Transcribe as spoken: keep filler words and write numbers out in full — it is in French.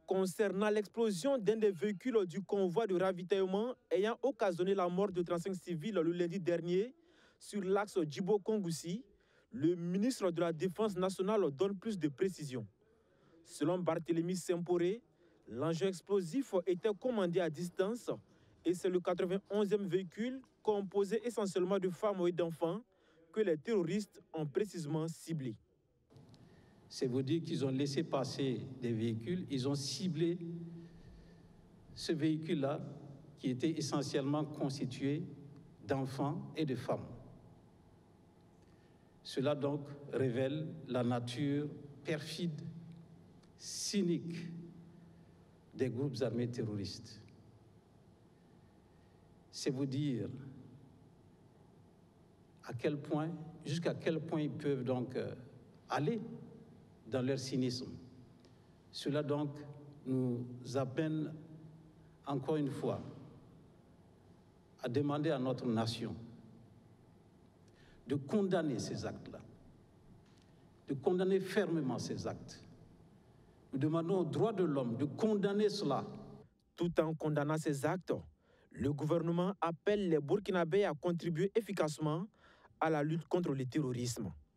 Concernant l'explosion d'un des véhicules du convoi de ravitaillement ayant occasionné la mort de trente-cinq civils le lundi dernier sur l'axe Djibo-Kongoussi, le ministre de la Défense nationale donne plus de précisions. Selon Barthélémy Semporé, l'engin explosif était commandé à distance et c'est le quatre-vingt-onzième véhicule composé essentiellement de femmes et d'enfants que les terroristes ont précisément ciblé. C'est vous dire qu'ils ont laissé passer des véhicules, ils ont ciblé ce véhicule-là qui était essentiellement constitué d'enfants et de femmes. Cela donc révèle la nature perfide, cynique des groupes armés terroristes. C'est vous dire à quel point, jusqu'à quel point ils peuvent donc aller dans leur cynisme. Cela donc nous amène encore une fois à demander à notre nation de condamner ces actes-là, de condamner fermement ces actes. Nous demandons aux droits de l'homme de condamner cela. Tout en condamnant ces actes, le gouvernement appelle les Burkinabés à contribuer efficacement à la lutte contre le terrorisme.